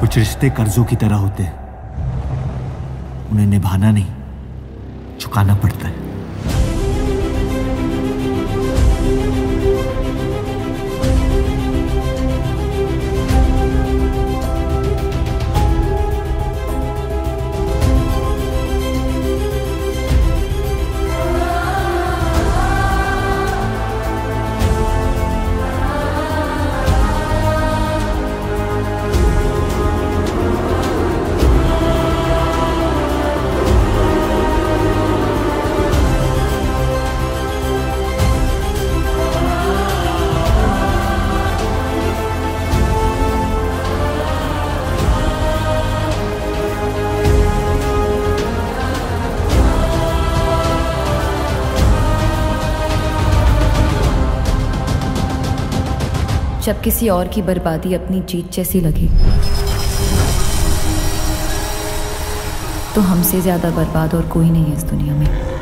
कुछ रिश्ते कर्जों की तरह होते हैं, उन्हें निभाना नहीं, चुकाना पड़ता है। जब किसी और की बर्बादी अपनी जीत जैसी लगे तो हमसे ज्यादा बर्बाद और कोई नहीं है इस दुनिया में।